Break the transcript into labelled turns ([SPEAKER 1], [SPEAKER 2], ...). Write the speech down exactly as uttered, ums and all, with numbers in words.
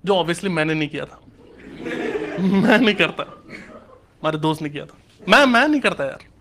[SPEAKER 1] जो ऑब्वियसली मैंने नहीं किया था। मैं नहीं करता, हमारे दोस्त ने किया था। मैं मैं नहीं करता यार।